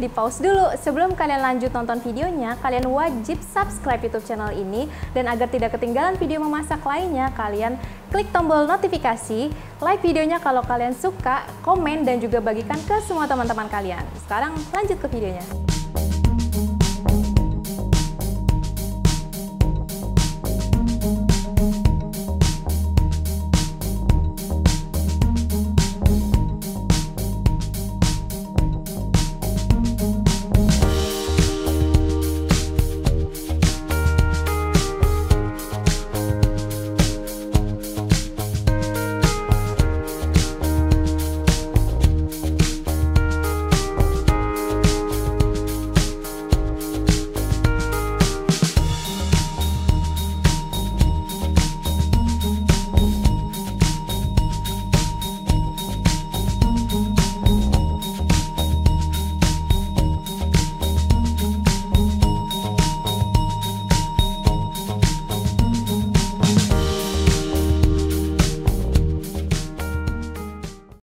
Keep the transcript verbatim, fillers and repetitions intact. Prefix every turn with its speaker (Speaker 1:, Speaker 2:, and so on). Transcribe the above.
Speaker 1: di pause dulu. Sebelum kalian lanjut nonton videonya, kalian wajib subscribe YouTube channel ini. Dan agar tidak ketinggalan video memasak lainnya, kalian klik tombol notifikasi, like videonya kalau kalian suka, komen, dan juga bagikan ke semua teman-teman kalian. Sekarang lanjut ke videonya.